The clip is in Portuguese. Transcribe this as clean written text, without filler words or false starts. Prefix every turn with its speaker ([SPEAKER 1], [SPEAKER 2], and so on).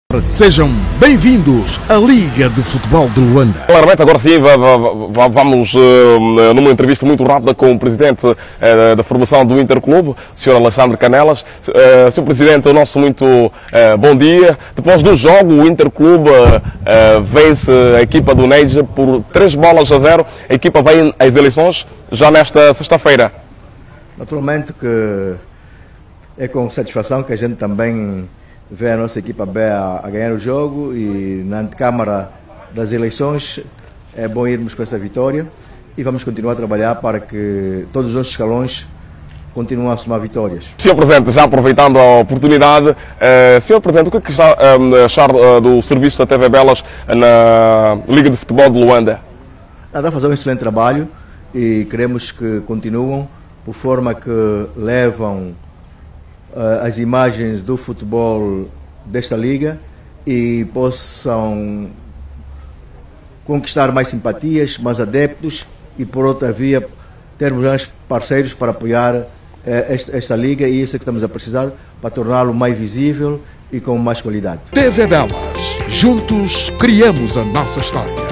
[SPEAKER 1] Sejam bem-vindos à Liga de Futebol de Luanda.
[SPEAKER 2] Claramente, agora sim, vamos numa entrevista muito rápida com o presidente da formação do Interclube, o Sr. Alexandre Canelas. Sr. Presidente, o nosso muito bom dia. Depois do jogo, o Interclube vence a equipa do Neide por 3-0. A equipa vai às eleições já nesta sexta-feira.
[SPEAKER 3] Naturalmente que é com satisfação que a gente também vê a nossa equipa B a ganhar o jogo, e na antecâmara das eleições é bom irmos com essa vitória e vamos continuar a trabalhar para que todos os nossos escalões continuem a somar vitórias.
[SPEAKER 2] Sr. Presidente, já aproveitando a oportunidade, Sr. Presidente, o que está a achar do serviço da TV Belas na Liga de Futebol de Luanda?
[SPEAKER 3] Está a fazer um excelente trabalho e queremos que continuem, por forma que levam as imagens do futebol desta liga e possam conquistar mais simpatias, mais adeptos e, por outra via, termos mais parceiros para apoiar esta liga, e isso é que estamos a precisar para torná-lo mais visível e com mais qualidade.
[SPEAKER 1] TV Belas, juntos criamos a nossa história.